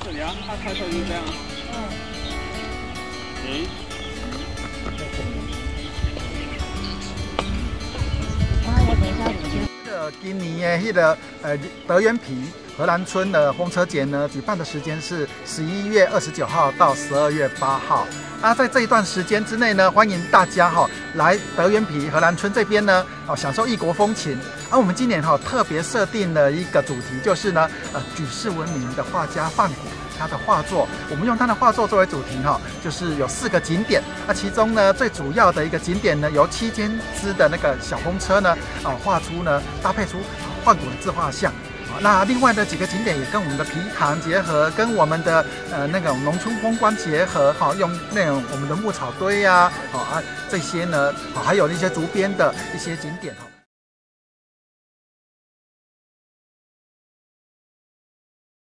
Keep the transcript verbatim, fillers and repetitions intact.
这里啊，它开头就是这样。嗯。诶。 啊，我等一下我去。 这个今年的那个呃德源皮荷兰村的风车节呢，举办的时间是十一月二十九号到十二月八号。那在这一段时间之内呢，欢迎大家哈、哦、来德源皮荷兰村这边呢，哦享受异国风情。而、啊、我们今年哈、哦、特别设定了一个主题，就是呢呃举世闻名的画家梵谷他的画作，我们用他的画作作为主题哈、哦，就是有四个景点。那其中呢最主要的一个景点呢，由七千只的那个小风车呢，啊画出呢搭配出梵谷的自画像。那另外的几个景点也跟我们的皮塘结合，跟我们的呃那种农村风光结合，哈，用那种我们的牧草堆呀、啊，好啊这些呢，还有一些竹编的一些景点哈。